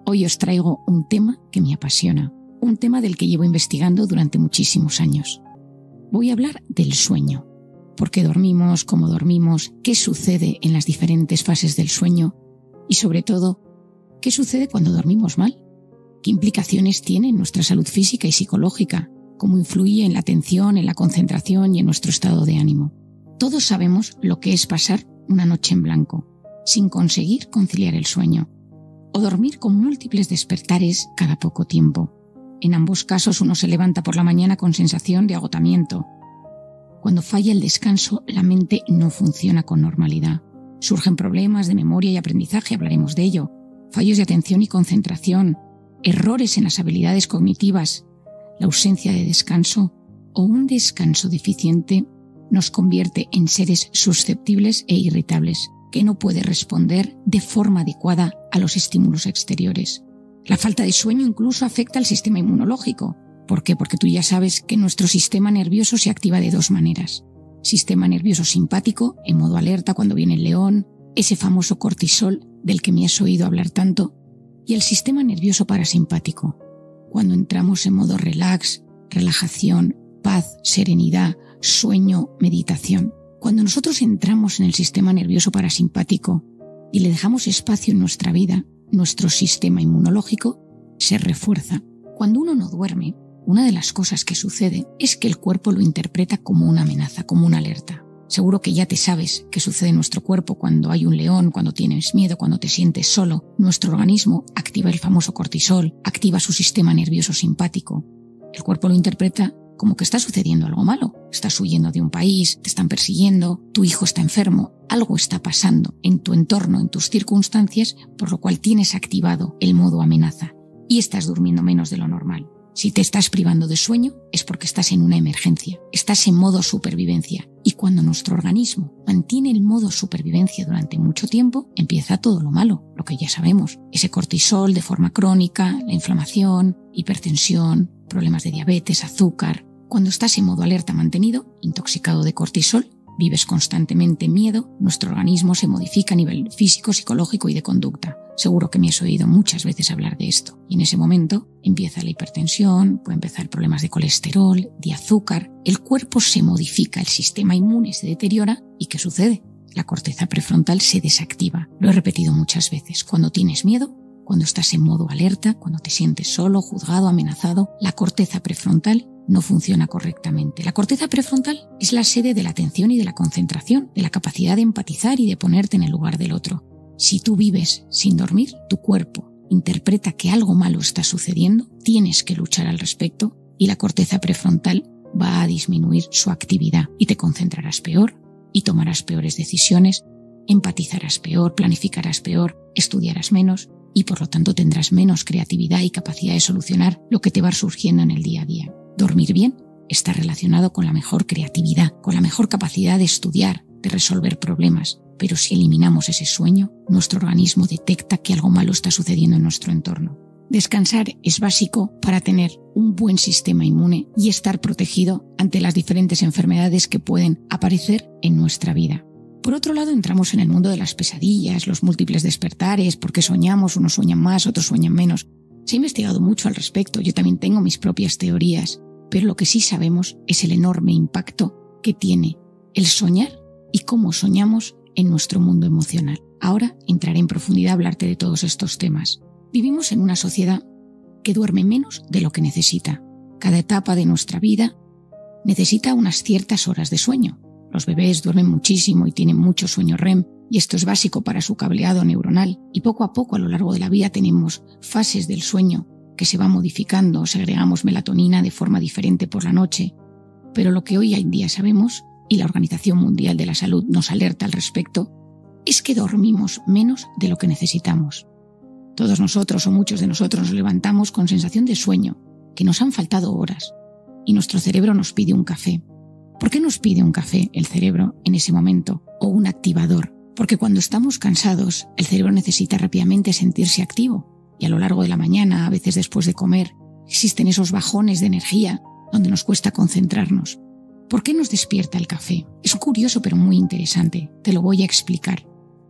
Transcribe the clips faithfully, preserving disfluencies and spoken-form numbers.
Hoy os traigo un tema que me apasiona, un tema del que llevo investigando durante muchísimos años. Voy a hablar del sueño. ¿Por qué dormimos? ¿Cómo dormimos? ¿Qué sucede en las diferentes fases del sueño? Y sobre todo, ¿qué sucede cuando dormimos mal? ¿Qué implicaciones tiene en nuestra salud física y psicológica? ¿Cómo influye en la atención, en la concentración y en nuestro estado de ánimo? Todos sabemos lo que es pasar una noche en blanco, sin conseguir conciliar el sueño, o dormir con múltiples despertares cada poco tiempo. En ambos casos uno se levanta por la mañana con sensación de agotamiento. Cuando falla el descanso, la mente no funciona con normalidad. Surgen problemas de memoria y aprendizaje, hablaremos de ello, fallos de atención y concentración, errores en las habilidades cognitivas, la ausencia de descanso o un descanso deficiente nos convierte en seres susceptibles e irritables, que no puede responder de forma adecuada a los estímulos exteriores. La falta de sueño incluso afecta al sistema inmunológico. ¿Por qué? Porque tú ya sabes que nuestro sistema nervioso se activa de dos maneras. Sistema nervioso simpático, en modo alerta cuando viene el león, ese famoso cortisol del que me has oído hablar tanto, y el sistema nervioso parasimpático, cuando entramos en modo relax, relajación, paz, serenidad, sueño, meditación. Cuando nosotros entramos en el sistema nervioso parasimpático y le dejamos espacio en nuestra vida, nuestro sistema inmunológico se refuerza. Cuando uno no duerme, una de las cosas que sucede es que el cuerpo lo interpreta como una amenaza, como una alerta. Seguro que ya te sabes qué sucede en nuestro cuerpo cuando hay un león, cuando tienes miedo, cuando te sientes solo. Nuestro organismo activa el famoso cortisol, activa su sistema nervioso simpático. El cuerpo lo interpreta como que está sucediendo algo malo. Estás huyendo de un país, te están persiguiendo, tu hijo está enfermo, algo está pasando en tu entorno, en tus circunstancias, por lo cual tienes activado el modo amenaza y estás durmiendo menos de lo normal. Si te estás privando de sueño es porque estás en una emergencia, estás en modo supervivencia. Y cuando nuestro organismo mantiene el modo supervivencia durante mucho tiempo, empieza todo lo malo, lo que ya sabemos. Ese cortisol de forma crónica, la inflamación, hipertensión, problemas de diabetes, azúcar. Cuando estás en modo alerta mantenido, intoxicado de cortisol, vives constantemente en miedo, nuestro organismo se modifica a nivel físico, psicológico y de conducta. Seguro que me has oído muchas veces hablar de esto. Y en ese momento empieza la hipertensión, puede empezar problemas de colesterol, de azúcar. El cuerpo se modifica, el sistema inmune se deteriora. ¿Y qué sucede? La corteza prefrontal se desactiva. Lo he repetido muchas veces. Cuando tienes miedo, cuando estás en modo alerta, cuando te sientes solo, juzgado, amenazado, la corteza prefrontal no funciona correctamente. La corteza prefrontal es la sede de la atención y de la concentración, de la capacidad de empatizar y de ponerte en el lugar del otro. Si tú vives sin dormir, tu cuerpo interpreta que algo malo está sucediendo, tienes que luchar al respecto y la corteza prefrontal va a disminuir su actividad y te concentrarás peor y tomarás peores decisiones, empatizarás peor, planificarás peor, estudiarás menos y por lo tanto tendrás menos creatividad y capacidad de solucionar lo que te va surgiendo en el día a día. Dormir bien está relacionado con la mejor creatividad, con la mejor capacidad de estudiar, de resolver problemas. Pero si eliminamos ese sueño, nuestro organismo detecta que algo malo está sucediendo en nuestro entorno. Descansar es básico para tener un buen sistema inmune y estar protegido ante las diferentes enfermedades que pueden aparecer en nuestra vida. Por otro lado, entramos en el mundo de las pesadillas, los múltiples despertares, porque soñamos, unos sueñan más, otros sueñan menos. Se ha investigado mucho al respecto, yo también tengo mis propias teorías, pero lo que sí sabemos es el enorme impacto que tiene el soñar y cómo soñamos en nuestro mundo emocional. Ahora entraré en profundidad a hablarte de todos estos temas. Vivimos en una sociedad que duerme menos de lo que necesita. Cada etapa de nuestra vida necesita unas ciertas horas de sueño. Los bebés duermen muchísimo y tienen mucho sueño R E M, y esto es básico para su cableado neuronal. Y poco a poco a lo largo de la vida tenemos fases del sueño que se va modificando, segregamos melatonina de forma diferente por la noche. Pero lo que hoy en día sabemos, y la Organización Mundial de la Salud nos alerta al respecto, es que dormimos menos de lo que necesitamos. Todos nosotros o muchos de nosotros nos levantamos con sensación de sueño, que nos han faltado horas, y nuestro cerebro nos pide un café. ¿Por qué nos pide un café el cerebro en ese momento o un activador? Porque cuando estamos cansados, el cerebro necesita rápidamente sentirse activo, y a lo largo de la mañana, a veces después de comer, existen esos bajones de energía donde nos cuesta concentrarnos. ¿Por qué nos despierta el café? Es curioso pero muy interesante, te lo voy a explicar.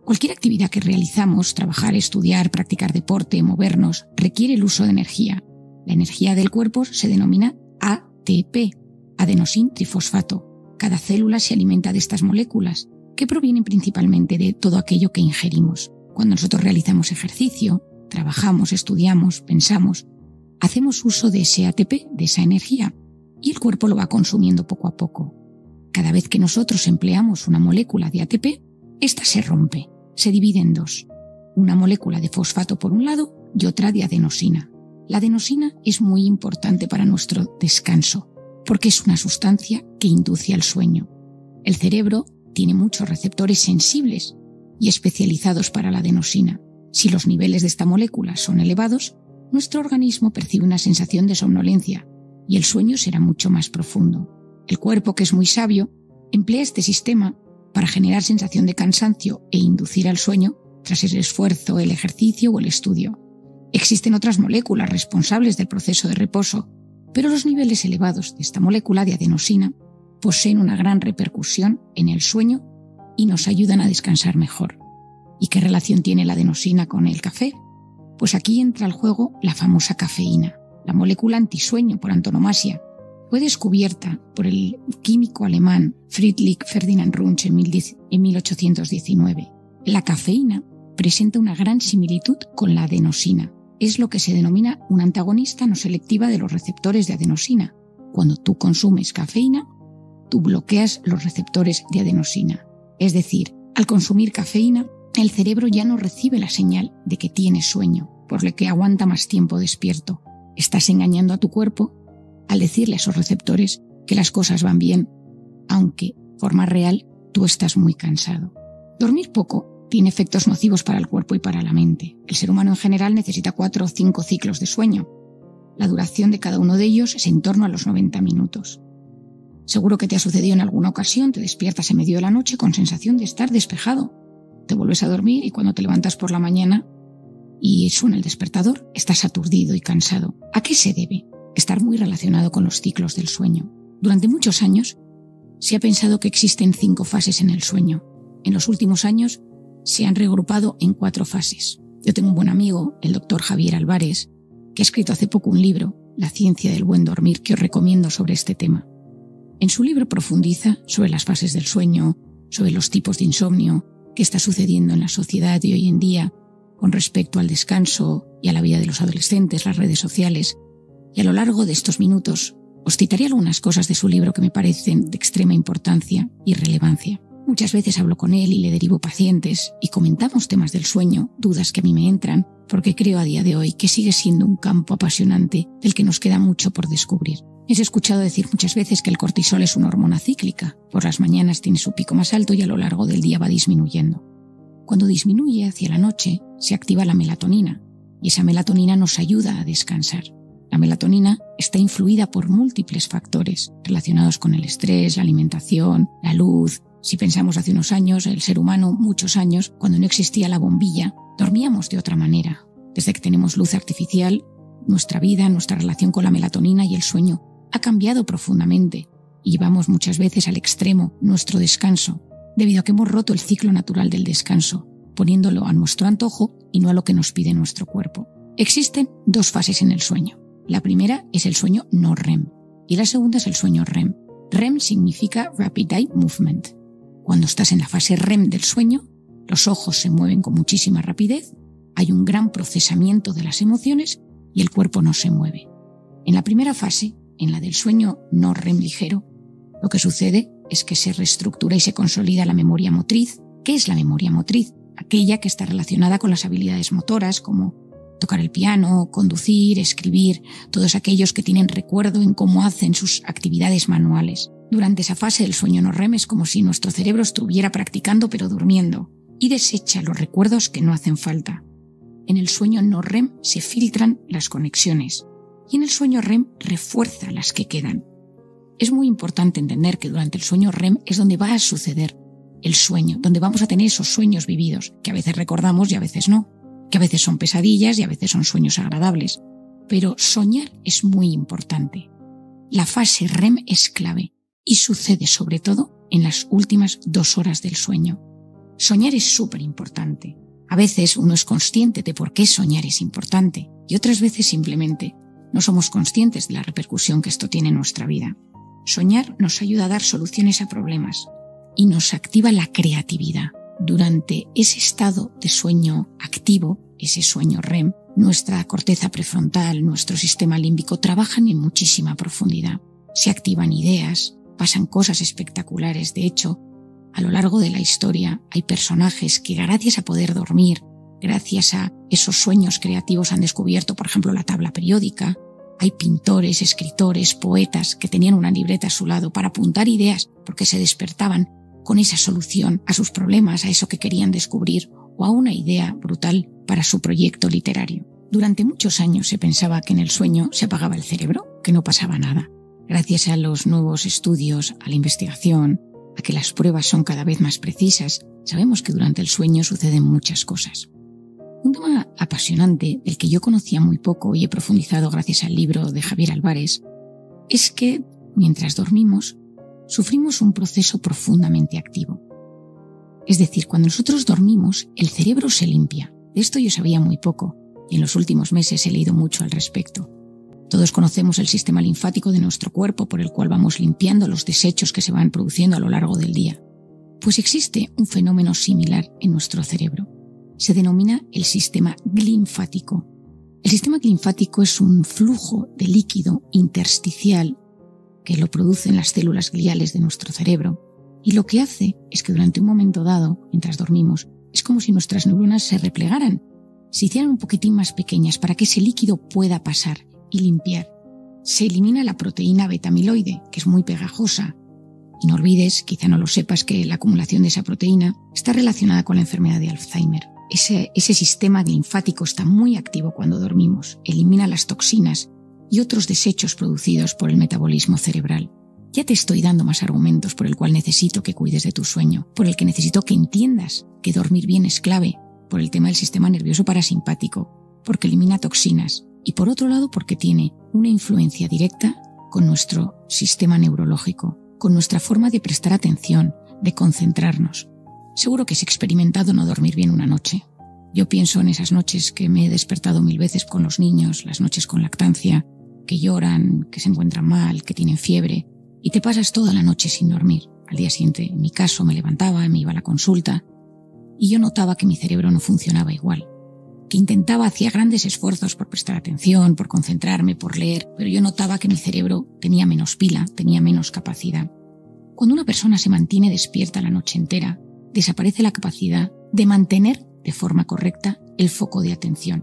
Cualquier actividad que realizamos, trabajar, estudiar, practicar deporte, movernos, requiere el uso de energía. La energía del cuerpo se denomina A T P, adenosin-trifosfato. Cada célula se alimenta de estas moléculas, que provienen principalmente de todo aquello que ingerimos. Cuando nosotros realizamos ejercicio, trabajamos, estudiamos, pensamos, hacemos uso de ese A T P, de esa energía, y el cuerpo lo va consumiendo poco a poco. Cada vez que nosotros empleamos una molécula de A T P, esta se rompe, se divide en dos. Una molécula de fosfato por un lado y otra de adenosina. La adenosina es muy importante para nuestro descanso, porque es una sustancia que induce al sueño. El cerebro tiene muchos receptores sensibles y especializados para la adenosina. Si los niveles de esta molécula son elevados, nuestro organismo percibe una sensación de somnolencia y el sueño será mucho más profundo. El cuerpo, que es muy sabio, emplea este sistema para generar sensación de cansancio e inducir al sueño tras el esfuerzo, el ejercicio o el estudio. Existen otras moléculas responsables del proceso de reposo, pero los niveles elevados de esta molécula de adenosina poseen una gran repercusión en el sueño y nos ayudan a descansar mejor. ¿Y qué relación tiene la adenosina con el café? Pues aquí entra al juego la famosa cafeína, la molécula antisueño por antonomasia. Fue descubierta por el químico alemán Friedrich Ferdinand Runge en mil ochocientos diecinueve. La cafeína presenta una gran similitud con la adenosina. Es lo que se denomina una antagonista no selectiva de los receptores de adenosina. Cuando tú consumes cafeína, tú bloqueas los receptores de adenosina. Es decir, al consumir cafeína, el cerebro ya no recibe la señal de que tienes sueño, por lo que aguanta más tiempo despierto. Estás engañando a tu cuerpo al decirle a esos receptores que las cosas van bien, aunque, de forma real, tú estás muy cansado. Dormir poco tiene efectos nocivos para el cuerpo y para la mente. El ser humano en general necesita cuatro o cinco ciclos de sueño. La duración de cada uno de ellos es en torno a los noventa minutos. Seguro que te ha sucedido en alguna ocasión, te despiertas en medio de la noche con sensación de estar despejado. Te vuelves a dormir y cuando te levantas por la mañana y suena el despertador, estás aturdido y cansado. ¿A qué se debe? Estar muy relacionado con los ciclos del sueño. Durante muchos años se ha pensado que existen cinco fases en el sueño. En los últimos años se han reagrupado en cuatro fases. Yo tengo un buen amigo, el doctor Javier Álvarez, que ha escrito hace poco un libro, La ciencia del buen dormir, que os recomiendo sobre este tema. En su libro profundiza sobre las fases del sueño, sobre los tipos de insomnio, qué está sucediendo en la sociedad de hoy en día con respecto al descanso y a la vida de los adolescentes, las redes sociales. Y a lo largo de estos minutos os citaré algunas cosas de su libro que me parecen de extrema importancia y relevancia. Muchas veces hablo con él y le derivo pacientes y comentamos temas del sueño, dudas que a mí me entran, porque creo a día de hoy que sigue siendo un campo apasionante del que nos queda mucho por descubrir. He escuchado decir muchas veces que el cortisol es una hormona cíclica. Por las mañanas tiene su pico más alto y a lo largo del día va disminuyendo. Cuando disminuye hacia la noche, se activa la melatonina y esa melatonina nos ayuda a descansar. La melatonina está influida por múltiples factores relacionados con el estrés, la alimentación, la luz. Si pensamos hace unos años, el ser humano, muchos años, cuando no existía la bombilla, dormíamos de otra manera. Desde que tenemos luz artificial, nuestra vida, nuestra relación con la melatonina y el sueño ha cambiado profundamente y llevamos muchas veces al extremo nuestro descanso, debido a que hemos roto el ciclo natural del descanso, poniéndolo a nuestro antojo y no a lo que nos pide nuestro cuerpo. Existen dos fases en el sueño. La primera es el sueño no R E M y la segunda es el sueño R E M. R E M significa Rapid Eye Movement. Cuando estás en la fase R E M del sueño, los ojos se mueven con muchísima rapidez, hay un gran procesamiento de las emociones y el cuerpo no se mueve. En la primera fase, en la del sueño no R E M ligero, lo que sucede es que se reestructura y se consolida la memoria motriz. ¿Qué es la memoria motriz? Aquella que está relacionada con las habilidades motoras como tocar el piano, conducir, escribir, todos aquellos que tienen recuerdo en cómo hacen sus actividades manuales. Durante esa fase del sueño no R E M es como si nuestro cerebro estuviera practicando pero durmiendo y desecha los recuerdos que no hacen falta. En el sueño no R E M se filtran las conexiones y en el sueño R E M refuerza las que quedan. Es muy importante entender que durante el sueño R E M es donde va a suceder el sueño, donde vamos a tener esos sueños vividos, que a veces recordamos y a veces no, que a veces son pesadillas y a veces son sueños agradables. Pero soñar es muy importante. La fase R E M es clave y sucede sobre todo en las últimas dos horas del sueño. Soñar es súper importante. A veces uno es consciente de por qué soñar es importante y otras veces simplemente no somos conscientes de la repercusión que esto tiene en nuestra vida. Soñar nos ayuda a dar soluciones a problemas y nos activa la creatividad. Durante ese estado de sueño activo, ese sueño R E M, nuestra corteza prefrontal, nuestro sistema límbico trabajan en muchísima profundidad. Se activan ideas, pasan cosas espectaculares. De hecho, a lo largo de la historia hay personajes que gracias a poder dormir, gracias a esos sueños creativos han descubierto, por ejemplo, la tabla periódica. Hay pintores, escritores, poetas que tenían una libreta a su lado para apuntar ideas porque se despertaban con esa solución a sus problemas, a eso que querían descubrir o a una idea brutal para su proyecto literario. Durante muchos años se pensaba que en el sueño se apagaba el cerebro, que no pasaba nada. Gracias a los nuevos estudios, a la investigación, a que las pruebas son cada vez más precisas, sabemos que durante el sueño suceden muchas cosas. Un tema apasionante del que yo conocía muy poco y he profundizado gracias al libro de Javier Álvarez es que, mientras dormimos, sufrimos un proceso profundamente activo. Es decir, cuando nosotros dormimos, el cerebro se limpia. De esto yo sabía muy poco y en los últimos meses he leído mucho al respecto. Todos conocemos el sistema linfático de nuestro cuerpo por el cual vamos limpiando los desechos que se van produciendo a lo largo del día. Pues existe un fenómeno similar en nuestro cerebro. Se denomina el sistema linfático. El sistema linfático es un flujo de líquido intersticial que lo producen las células gliales de nuestro cerebro y lo que hace es que durante un momento dado, mientras dormimos, es como si nuestras neuronas se replegaran, se hicieran un poquitín más pequeñas para que ese líquido pueda pasar y limpiar. Se elimina la proteína beta-amiloide, que es muy pegajosa. Y no olvides, quizá no lo sepas, que la acumulación de esa proteína está relacionada con la enfermedad de Alzheimer. Ese, ese sistema linfático está muy activo cuando dormimos, elimina las toxinas y otros desechos producidos por el metabolismo cerebral. Ya te estoy dando más argumentos por el cual necesito que cuides de tu sueño, por el que necesito que entiendas que dormir bien es clave, por el tema del sistema nervioso parasimpático, porque elimina toxinas, y por otro lado porque tiene una influencia directa con nuestro sistema neurológico, con nuestra forma de prestar atención, de concentrarnos. Seguro que has experimentado no dormir bien una noche. Yo pienso en esas noches que me he despertado mil veces con los niños, las noches con lactancia, que lloran, que se encuentran mal, que tienen fiebre, y te pasas toda la noche sin dormir. Al día siguiente, en mi caso, me levantaba, me iba a la consulta, y yo notaba que mi cerebro no funcionaba igual. Que intentaba, hacía grandes esfuerzos por prestar atención, por concentrarme, por leer, pero yo notaba que mi cerebro tenía menos pila, tenía menos capacidad. Cuando una persona se mantiene despierta la noche entera, desaparece la capacidad de mantener de forma correcta el foco de atención.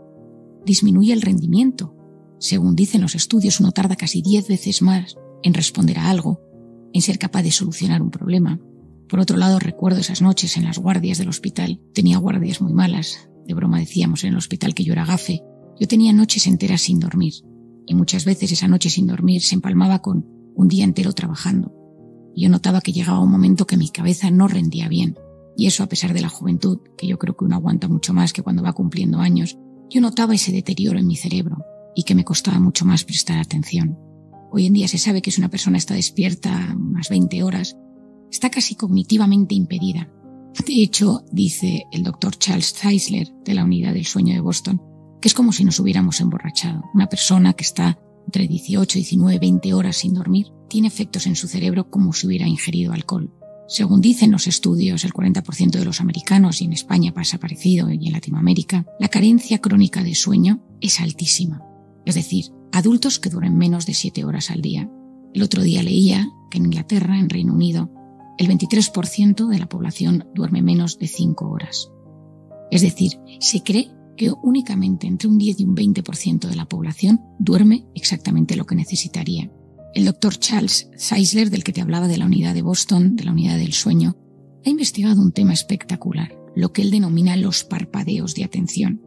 Disminuye el rendimiento. Según dicen los estudios, uno tarda casi diez veces más en responder a algo, en ser capaz de solucionar un problema. Por otro lado, recuerdo esas noches en las guardias del hospital. Tenía guardias muy malas. De broma decíamos en el hospital que yo era gafe. Yo tenía noches enteras sin dormir. Y muchas veces esa noche sin dormir se empalmaba con un día entero trabajando. Y yo notaba que llegaba un momento que mi cabeza no rendía bien. Y eso a pesar de la juventud, que yo creo que uno aguanta mucho más que cuando va cumpliendo años. Yo notaba ese deterioro en mi cerebro y que me costaba mucho más prestar atención. Hoy en día se sabe que si una persona está despierta unas veinte horas, está casi cognitivamente impedida. De hecho, dice el doctor Charles Czeisler de la Unidad del Sueño de Boston, que es como si nos hubiéramos emborrachado. Una persona que está entre dieciocho, diecinueve, veinte horas sin dormir tiene efectos en su cerebro como si hubiera ingerido alcohol. Según dicen los estudios, el cuarenta por ciento de los americanos, y en España pasa parecido y en Latinoamérica, la carencia crónica de sueño es altísima. Es decir, adultos que duermen menos de siete horas al día. El otro día leía que en Inglaterra, en Reino Unido, el veintitrés por ciento de la población duerme menos de cinco horas. Es decir, se cree que únicamente entre un diez y un veinte por ciento de la población duerme exactamente lo que necesitaría. El doctor Charles Czeisler, del que te hablaba de la unidad de Boston, de la unidad del sueño, ha investigado un tema espectacular, lo que él denomina los parpadeos de atención.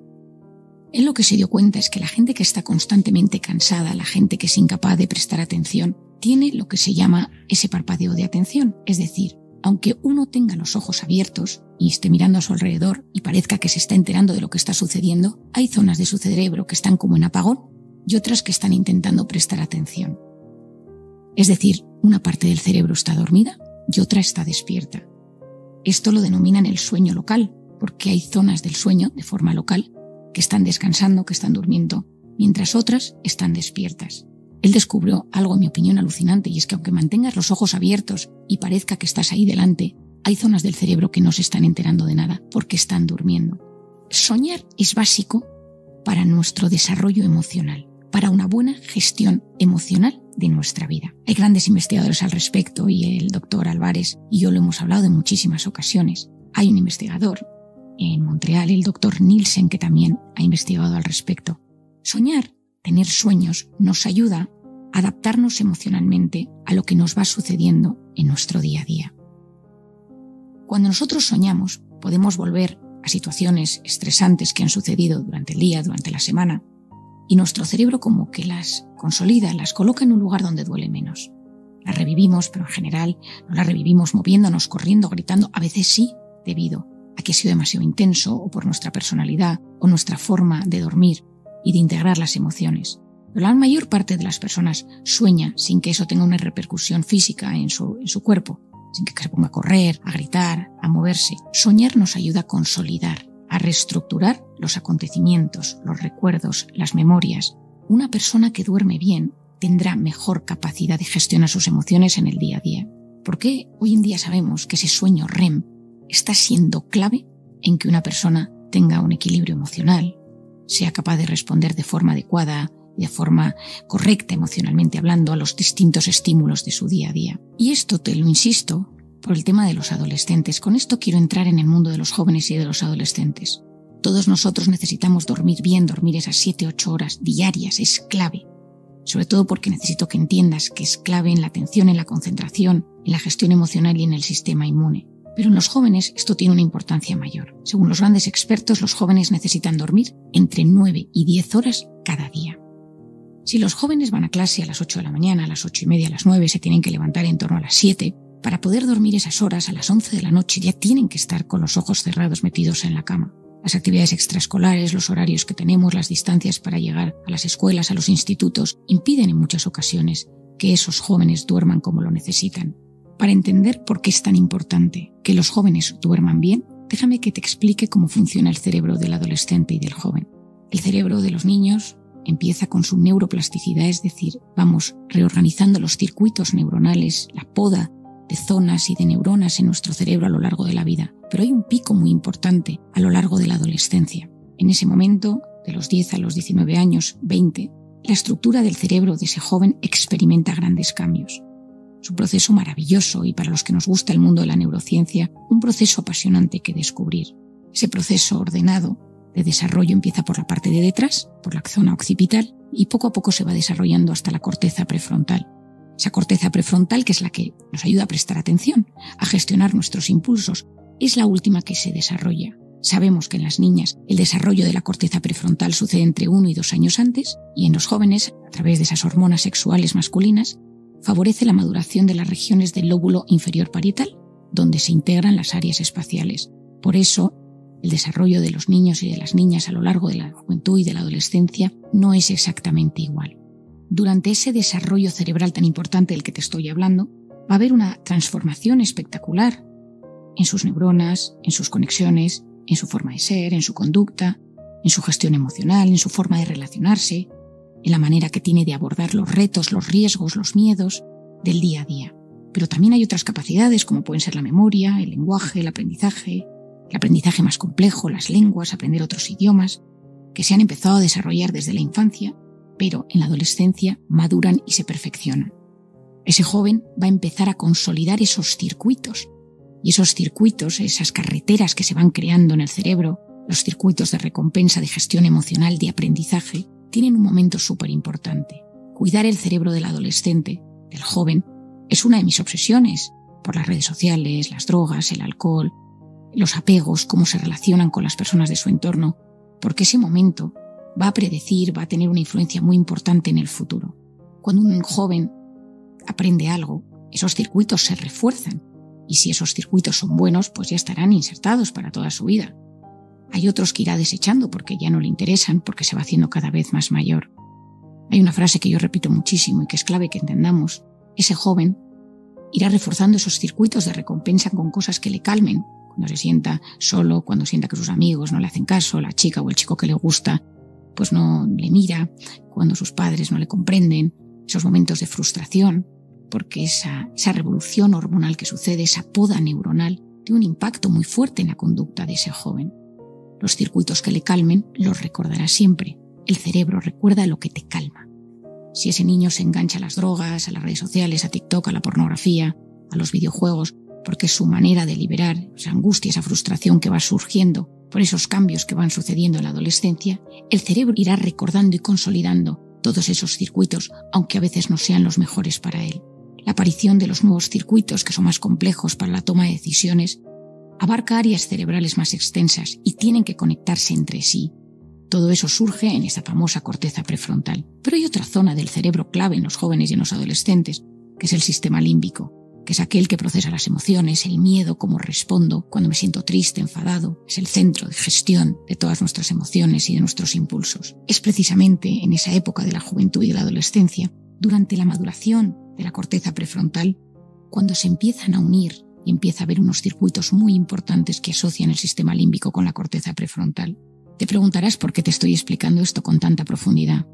Él lo que se dio cuenta es que la gente que está constantemente cansada, la gente que es incapaz de prestar atención, tiene lo que se llama ese parpadeo de atención. Es decir, aunque uno tenga los ojos abiertos y esté mirando a su alrededor y parezca que se está enterando de lo que está sucediendo, hay zonas de su cerebro que están como en apagón y otras que están intentando prestar atención. Es decir, una parte del cerebro está dormida y otra está despierta. Esto lo denominan el sueño local, porque hay zonas del sueño, de forma local, que están descansando, que están durmiendo, mientras otras están despiertas. Él descubrió algo, en mi opinión, alucinante, y es que aunque mantengas los ojos abiertos y parezca que estás ahí delante, hay zonas del cerebro que no se están enterando de nada, porque están durmiendo. Soñar es básico para nuestro desarrollo emocional, para una buena gestión emocional de nuestra vida. Hay grandes investigadores al respecto y el doctor Álvarez y yo lo hemos hablado en muchísimas ocasiones. Hay un investigador en Montreal, el doctor Nielsen, que también ha investigado al respecto. Soñar, tener sueños, nos ayuda a adaptarnos emocionalmente a lo que nos va sucediendo en nuestro día a día. Cuando nosotros soñamos, podemos volver a situaciones estresantes que han sucedido durante el día, durante la semana, y nuestro cerebro como que las consolida, las coloca en un lugar donde duele menos. Las revivimos, pero en general no las revivimos moviéndonos, corriendo, gritando, a veces sí, debido a que ha sido demasiado intenso o por nuestra personalidad o nuestra forma de dormir y de integrar las emociones. Pero la mayor parte de las personas sueña sin que eso tenga una repercusión física en su, en su cuerpo, sin que se ponga a correr, a gritar, a moverse. Soñar nos ayuda a consolidar, a reestructurar los acontecimientos, los recuerdos, las memorias. Una persona que duerme bien tendrá mejor capacidad de gestionar sus emociones en el día a día. Porque hoy en día sabemos que ese sueño R E M está siendo clave en que una persona tenga un equilibrio emocional, sea capaz de responder de forma adecuada, de forma correcta emocionalmente hablando a los distintos estímulos de su día a día. Y esto te lo insisto por el tema de los adolescentes. Con esto quiero entrar en el mundo de los jóvenes y de los adolescentes. Todos nosotros necesitamos dormir bien, dormir esas siete ocho horas diarias, es clave. Sobre todo porque necesito que entiendas que es clave en la atención, en la concentración, en la gestión emocional y en el sistema inmune. Pero en los jóvenes esto tiene una importancia mayor. Según los grandes expertos, los jóvenes necesitan dormir entre nueve y diez horas cada día. Si los jóvenes van a clase a las ocho de la mañana, a las ocho y media, a las nueve, se tienen que levantar en torno a las siete, para poder dormir esas horas a las once de la noche ya tienen que estar con los ojos cerrados metidos en la cama. Las actividades extraescolares, los horarios que tenemos, las distancias para llegar a las escuelas, a los institutos, impiden en muchas ocasiones que esos jóvenes duerman como lo necesitan. Para entender por qué es tan importante que los jóvenes duerman bien, déjame que te explique cómo funciona el cerebro del adolescente y del joven. El cerebro de los niños empieza con su neuroplasticidad, es decir, vamos reorganizando los circuitos neuronales, la poda de zonas y de neuronas en nuestro cerebro a lo largo de la vida. Pero hay un pico muy importante a lo largo de la adolescencia. En ese momento, de los diez a los diecinueve años, veinte, la estructura del cerebro de ese joven experimenta grandes cambios. Es un proceso maravilloso y para los que nos gusta el mundo de la neurociencia, un proceso apasionante que descubrir. Ese proceso ordenado de desarrollo empieza por la parte de detrás, por la zona occipital, y poco a poco se va desarrollando hasta la corteza prefrontal. Esa corteza prefrontal, que es la que nos ayuda a prestar atención, a gestionar nuestros impulsos, es la última que se desarrolla. Sabemos que en las niñas el desarrollo de la corteza prefrontal sucede entre uno y dos años antes, y en los jóvenes, a través de esas hormonas sexuales masculinas, favorece la maduración de las regiones del lóbulo inferior parietal, donde se integran las áreas espaciales. Por eso, el desarrollo de los niños y de las niñas a lo largo de la juventud y de la adolescencia no es exactamente igual. Durante ese desarrollo cerebral tan importante del que te estoy hablando, va a haber una transformación espectacular en sus neuronas, en sus conexiones, en su forma de ser, en su conducta, en su gestión emocional, en su forma de relacionarse, en la manera que tiene de abordar los retos, los riesgos, los miedos del día a día. Pero también hay otras capacidades como pueden ser la memoria, el lenguaje, el aprendizaje, el aprendizaje más complejo, las lenguas, aprender otros idiomas, que se han empezado a desarrollar desde la infancia, pero en la adolescencia maduran y se perfeccionan. Ese joven va a empezar a consolidar esos circuitos, y esos circuitos, esas carreteras que se van creando en el cerebro, los circuitos de recompensa, de gestión emocional, de aprendizaje, tienen un momento súper importante. Cuidar el cerebro del adolescente, del joven, es una de mis obsesiones, por las redes sociales, las drogas, el alcohol, los apegos, cómo se relacionan con las personas de su entorno, porque ese momento va a predecir, va a tener una influencia muy importante en el futuro. Cuando un joven aprende algo, esos circuitos se refuerzan, y si esos circuitos son buenos, pues ya estarán insertados para toda su vida. Hay otros que irá desechando porque ya no le interesan, porque se va haciendo cada vez más mayor. Hay una frase que yo repito muchísimo y que es clave que entendamos. Ese joven irá reforzando esos circuitos de recompensa con cosas que le calmen, cuando se sienta solo, cuando sienta que sus amigos no le hacen caso, la chica o el chico que le gusta pues no le mira, cuando sus padres no le comprenden, esos momentos de frustración, porque esa, esa revolución hormonal que sucede, esa poda neuronal, tiene un impacto muy fuerte en la conducta de ese joven. Los circuitos que le calmen los recordará siempre. El cerebro recuerda lo que te calma. Si ese niño se engancha a las drogas, a las redes sociales, a TikTok, a la pornografía, a los videojuegos, porque es su manera de liberar esa angustia, esa frustración que va surgiendo por esos cambios que van sucediendo en la adolescencia, el cerebro irá recordando y consolidando todos esos circuitos, aunque a veces no sean los mejores para él. La aparición de los nuevos circuitos, que son más complejos para la toma de decisiones, abarca áreas cerebrales más extensas y tienen que conectarse entre sí. Todo eso surge en esa famosa corteza prefrontal. Pero hay otra zona del cerebro clave en los jóvenes y en los adolescentes, que es el sistema límbico, que es aquel que procesa las emociones, el miedo, cómo respondo cuando me siento triste, enfadado. Es el centro de gestión de todas nuestras emociones y de nuestros impulsos. Es precisamente en esa época de la juventud y de la adolescencia, durante la maduración de la corteza prefrontal, cuando se empiezan a unir y empieza a haber unos circuitos muy importantes que asocian el sistema límbico con la corteza prefrontal. Te preguntarás por qué te estoy explicando esto con tanta profundidad.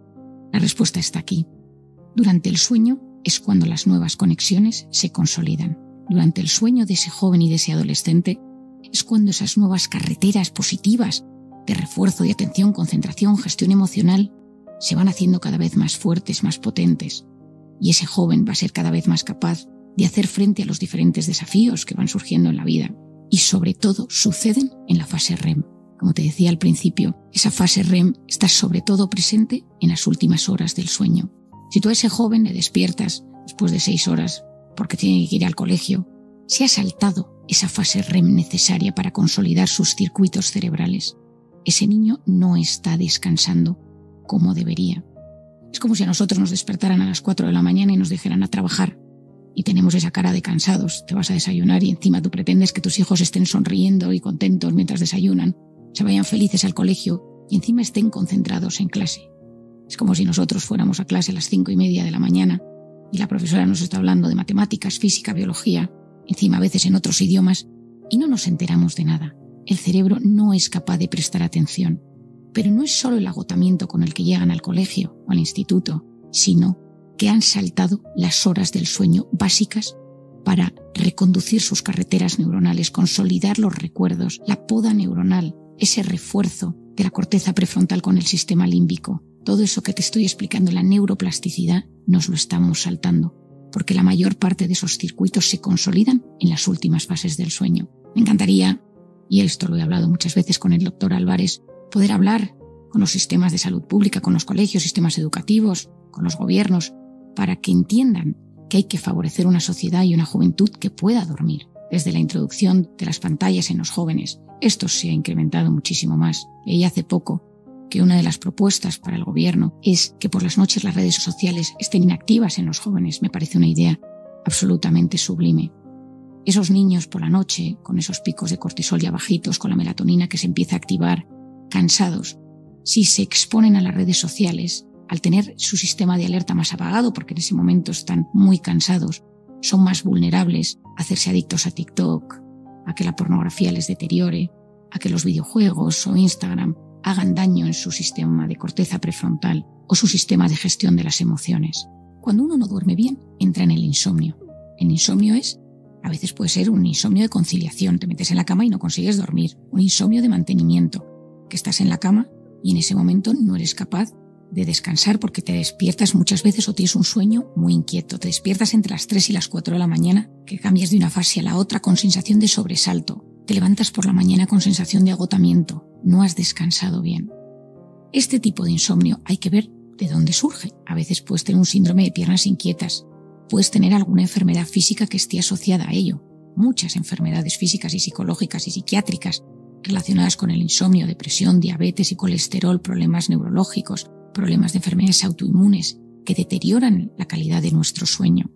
La respuesta está aquí. Durante el sueño es cuando las nuevas conexiones se consolidan. Durante el sueño de ese joven y de ese adolescente es cuando esas nuevas carreteras positivas de refuerzo, de atención, concentración, gestión emocional se van haciendo cada vez más fuertes, más potentes. Y ese joven va a ser cada vez más capaz de hacer frente a los diferentes desafíos que van surgiendo en la vida. Y sobre todo suceden en la fase R E M. Como te decía al principio, esa fase R E M está sobre todo presente en las últimas horas del sueño. Si tú a ese joven le despiertas después de seis horas porque tiene que ir al colegio, se ha saltado esa fase R E M necesaria para consolidar sus circuitos cerebrales. Ese niño no está descansando como debería. Es como si a nosotros nos despertaran a las cuatro de la mañana y nos dijeran a trabajar. Y tenemos esa cara de cansados, te vas a desayunar y encima tú pretendes que tus hijos estén sonriendo y contentos mientras desayunan, se vayan felices al colegio y encima estén concentrados en clase. Es como si nosotros fuéramos a clase a las cinco y media de la mañana y la profesora nos está hablando de matemáticas, física, biología, encima a veces en otros idiomas, y no nos enteramos de nada. El cerebro no es capaz de prestar atención. Pero no es solo el agotamiento con el que llegan al colegio o al instituto, sino que han saltado las horas del sueño básicas para reconducir sus carreteras neuronales, consolidar los recuerdos, la poda neuronal, ese refuerzo de la corteza prefrontal con el sistema límbico. Todo eso que te estoy explicando, la neuroplasticidad, nos lo estamos saltando, porque la mayor parte de esos circuitos se consolidan en las últimas fases del sueño. Me encantaría, y esto lo he hablado muchas veces con el doctor Álvarez, poder hablar con los sistemas de salud pública, con los colegios, sistemas educativos, con los gobiernos, para que entiendan que hay que favorecer una sociedad y una juventud que pueda dormir. Desde la introducción de las pantallas en los jóvenes, esto se ha incrementado muchísimo más. Leí hace poco que una de las propuestas para el gobierno es que por las noches las redes sociales estén inactivas en los jóvenes. Me parece una idea absolutamente sublime. Esos niños por la noche, con esos picos de cortisol ya bajitos, con la melatonina que se empieza a activar, cansados, si se exponen a las redes sociales, al tener su sistema de alerta más apagado, porque en ese momento están muy cansados, son más vulnerables a hacerse adictos a TikTok, a que la pornografía les deteriore, a que los videojuegos o Instagram hagan daño en su sistema de corteza prefrontal o su sistema de gestión de las emociones. Cuando uno no duerme bien, entra en el insomnio. El insomnio es, a veces puede ser un insomnio de conciliación, te metes en la cama y no consigues dormir, un insomnio de mantenimiento, que estás en la cama y en ese momento no eres capaz de descansar porque te despiertas muchas veces o tienes un sueño muy inquieto. Te despiertas entre las tres y las cuatro de la mañana, que cambias de una fase a la otra con sensación de sobresalto. Te levantas por la mañana con sensación de agotamiento. No has descansado bien. Este tipo de insomnio hay que ver de dónde surge. A veces puedes tener un síndrome de piernas inquietas. Puedes tener alguna enfermedad física que esté asociada a ello. Muchas enfermedades físicas y psicológicas y psiquiátricas relacionadas con el insomnio, depresión, diabetes y colesterol, problemas neurológicos, problemas de enfermedades autoinmunes que deterioran la calidad de nuestro sueño.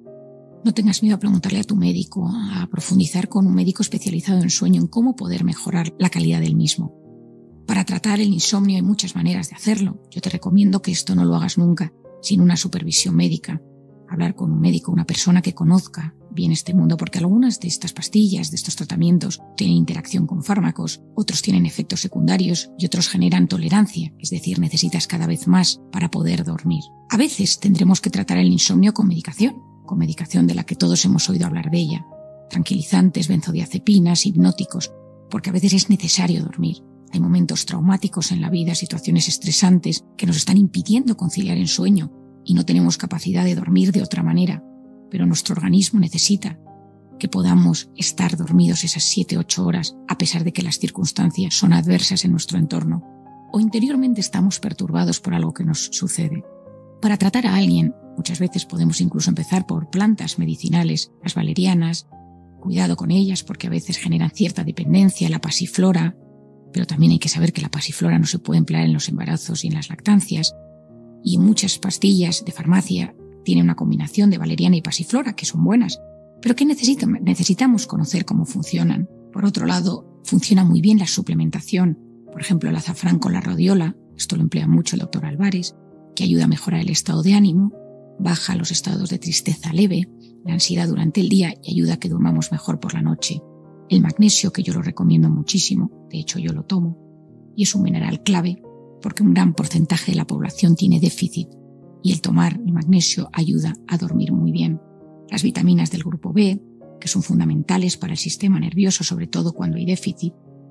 No tengas miedo a preguntarle a tu médico, a profundizar con un médico especializado en sueño, en cómo poder mejorar la calidad del mismo. Para tratar el insomnio hay muchas maneras de hacerlo. Yo te recomiendo que esto no lo hagas nunca sin una supervisión médica. Hablar con un médico, una persona que conozca bien este mundo, porque algunas de estas pastillas, de estos tratamientos, tienen interacción con fármacos, otros tienen efectos secundarios y otros generan tolerancia, es decir, necesitas cada vez más para poder dormir. A veces tendremos que tratar el insomnio con medicación, con medicación de la que todos hemos oído hablar de ella, tranquilizantes, benzodiazepinas, hipnóticos, porque a veces es necesario dormir. Hay momentos traumáticos en la vida, situaciones estresantes que nos están impidiendo conciliar el sueño y no tenemos capacidad de dormir de otra manera, pero nuestro organismo necesita que podamos estar dormidos esas siete u ocho horas a pesar de que las circunstancias son adversas en nuestro entorno o interiormente estamos perturbados por algo que nos sucede. Para tratar a alguien, muchas veces podemos incluso empezar por plantas medicinales, las valerianas, cuidado con ellas porque a veces generan cierta dependencia, la pasiflora, pero también hay que saber que la pasiflora no se puede emplear en los embarazos y en las lactancias, y muchas pastillas de farmacia tienen una combinación de valeriana y pasiflora que son buenas, pero que necesitamos conocer cómo funcionan. Por otro lado, funciona muy bien la suplementación, por ejemplo el azafrán con la rodiola, esto lo emplea mucho el doctor Álvarez, que ayuda a mejorar el estado de ánimo, baja los estados de tristeza leve, la ansiedad durante el día y ayuda a que durmamos mejor por la noche. El magnesio, que yo lo recomiendo muchísimo, de hecho yo lo tomo, y es un mineral clave porque un gran porcentaje de la población tiene déficit y el tomar el magnesio ayuda a dormir muy bien. Las vitaminas del grupo B, que son fundamentales para el sistema nervioso, sobre todo cuando hay déficit.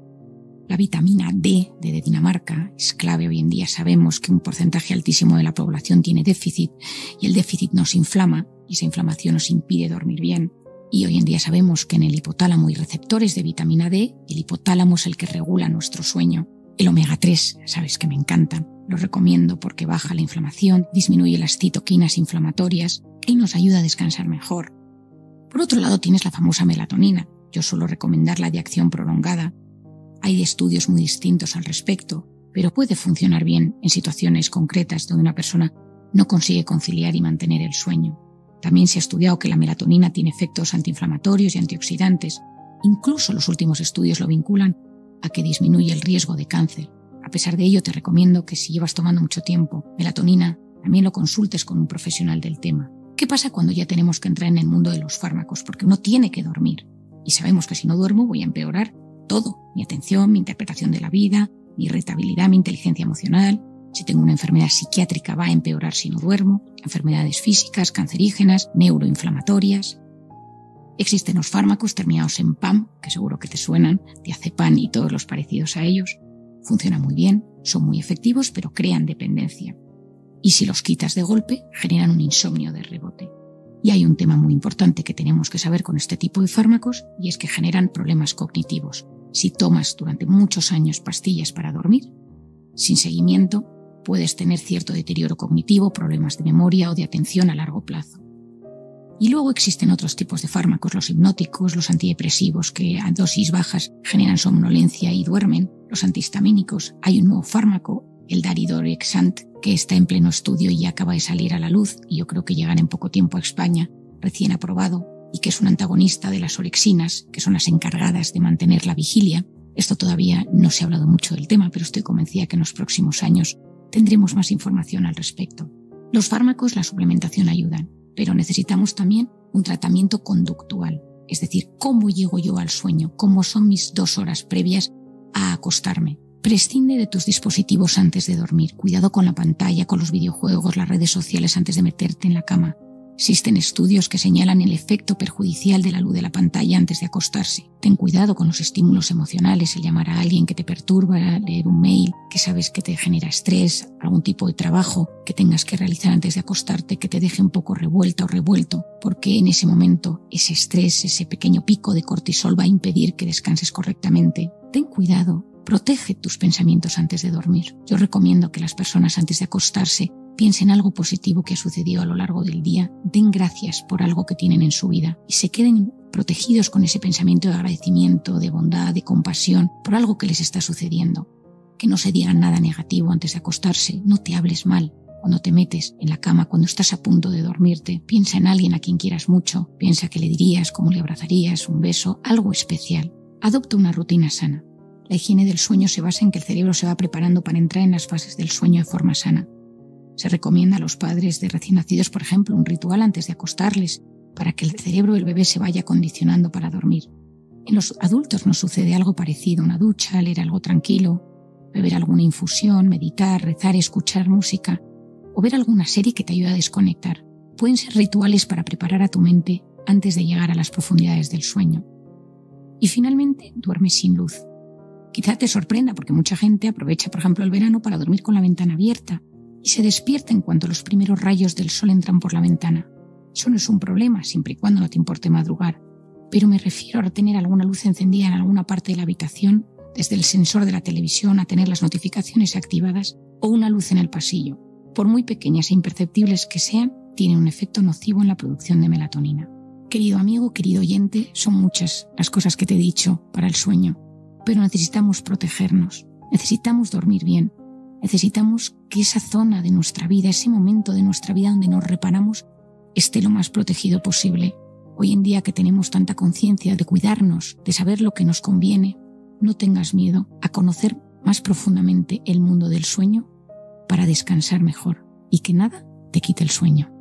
La vitamina D de Dinamarca es clave hoy en día. Sabemos que un porcentaje altísimo de la población tiene déficit y el déficit nos inflama y esa inflamación nos impide dormir bien. Y hoy en día sabemos que en el hipotálamo hay receptores de vitamina D y el hipotálamo es el que regula nuestro sueño. El omega tres, sabes que me encantan, lo recomiendo porque baja la inflamación, disminuye las citoquinas inflamatorias y nos ayuda a descansar mejor. Por otro lado tienes la famosa melatonina, yo suelo recomendarla de acción prolongada. Hay estudios muy distintos al respecto, pero puede funcionar bien en situaciones concretas donde una persona no consigue conciliar y mantener el sueño. También se ha estudiado que la melatonina tiene efectos antiinflamatorios y antioxidantes. Incluso los últimos estudios lo vinculan a que disminuye el riesgo de cáncer. A pesar de ello, te recomiendo que si llevas tomando mucho tiempo melatonina, también lo consultes con un profesional del tema. ¿Qué pasa cuando ya tenemos que entrar en el mundo de los fármacos? Porque uno tiene que dormir. Y sabemos que si no duermo voy a empeorar todo. Mi atención, mi interpretación de la vida, mi irritabilidad, mi inteligencia emocional. Si tengo una enfermedad psiquiátrica va a empeorar si no duermo, enfermedades físicas, cancerígenas, neuroinflamatorias. Existen los fármacos terminados en P A M, que seguro que te suenan, diazepam y todos los parecidos a ellos. Funcionan muy bien, son muy efectivos, pero crean dependencia. Y si los quitas de golpe, generan un insomnio de rebote. Y hay un tema muy importante que tenemos que saber con este tipo de fármacos y es que generan problemas cognitivos. Si tomas durante muchos años pastillas para dormir, sin seguimiento, puedes tener cierto deterioro cognitivo, problemas de memoria o de atención a largo plazo. Y luego existen otros tipos de fármacos, los hipnóticos, los antidepresivos que a dosis bajas generan somnolencia y duermen, los antihistamínicos. Hay un nuevo fármaco, el daridorexant, que está en pleno estudio y acaba de salir a la luz y yo creo que llegará en poco tiempo a España, recién aprobado, y que es un antagonista de las orexinas, que son las encargadas de mantener la vigilia. Esto todavía no se ha hablado mucho del tema, pero estoy convencida que en los próximos años tendremos más información al respecto. Los fármacos, la suplementación ayudan, pero necesitamos también un tratamiento conductual, es decir, cómo llego yo al sueño, cómo son mis dos horas previas a acostarme. Prescinde de tus dispositivos antes de dormir, cuidado con la pantalla, con los videojuegos, las redes sociales antes de meterte en la cama. Existen estudios que señalan el efecto perjudicial de la luz de la pantalla antes de acostarse. Ten cuidado con los estímulos emocionales, el llamar a alguien que te perturba, leer un mail que sabes que te genera estrés, algún tipo de trabajo que tengas que realizar antes de acostarte que te deje un poco revuelta o revuelto, porque en ese momento ese estrés, ese pequeño pico de cortisol va a impedir que descanses correctamente. Ten cuidado, protege tus pensamientos antes de dormir. Yo recomiendo que las personas antes de acostarse piensen algo positivo que ha sucedido a lo largo del día, den gracias por algo que tienen en su vida y se queden protegidos con ese pensamiento de agradecimiento, de bondad, de compasión por algo que les está sucediendo. Que no se digan nada negativo antes de acostarse, no te hables mal. Cuando te metes en la cama, cuando estás a punto de dormirte, piensa en alguien a quien quieras mucho, piensa que le dirías, cómo le abrazarías, un beso, algo especial. Adopta una rutina sana. La higiene del sueño se basa en que el cerebro se va preparando para entrar en las fases del sueño de forma sana. Se recomienda a los padres de recién nacidos, por ejemplo, un ritual antes de acostarles, para que el cerebro del bebé se vaya condicionando para dormir. En los adultos nos sucede algo parecido, una ducha, leer algo tranquilo, beber alguna infusión, meditar, rezar, escuchar música o ver alguna serie que te ayude a desconectar. Pueden ser rituales para preparar a tu mente antes de llegar a las profundidades del sueño. Y finalmente, duerme sin luz. Quizá te sorprenda porque mucha gente aprovecha, por ejemplo, el verano para dormir con la ventana abierta y se despierta en cuanto los primeros rayos del sol entran por la ventana. Eso no es un problema, siempre y cuando no te importe madrugar. Pero me refiero a tener alguna luz encendida en alguna parte de la habitación, desde el sensor de la televisión a tener las notificaciones activadas o una luz en el pasillo. Por muy pequeñas e imperceptibles que sean, tienen un efecto nocivo en la producción de melatonina. Querido amigo, querido oyente, son muchas las cosas que te he dicho para el sueño, pero necesitamos protegernos, necesitamos dormir bien, necesitamos que esa zona de nuestra vida, ese momento de nuestra vida donde nos reparamos, esté lo más protegido posible. Hoy en día que tenemos tanta conciencia de cuidarnos, de saber lo que nos conviene, no tengas miedo a conocer más profundamente el mundo del sueño para descansar mejor y que nada te quite el sueño.